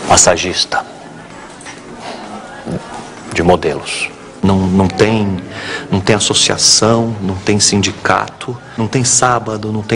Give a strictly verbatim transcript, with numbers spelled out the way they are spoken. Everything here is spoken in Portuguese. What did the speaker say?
massagista de modelos. Não, não tem, não tem associação, não tem sindicato, não tem sábado, não tem